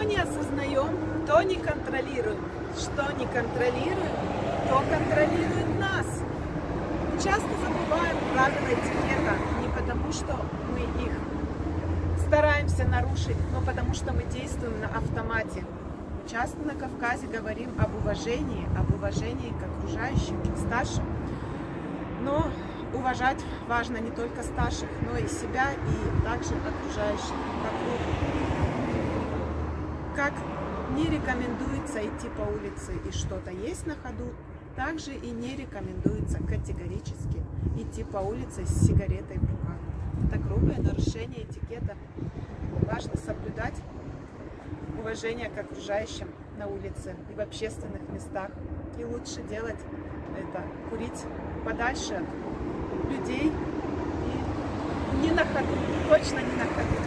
не осознаем, то не контролируем. Что не контролируем, то контролирует нас. Часто забываем правила этикета не потому, что мы их стараемся нарушить, но потому что мы действуем на автомате. Мы часто на Кавказе говорим об уважении к окружающим, к старшим. Но уважать важно не только старших, но и себя, и также окружающих вокруг. Как не рекомендуется идти по улице и что-то есть на ходу, также и не рекомендуется категорически идти по улице с сигаретой в руках. Это грубое нарушение этикета. Важно соблюдать уважение к окружающим на улице и в общественных местах. И лучше делать это, курить подальше от людей и не на ходу, точно не на ходу.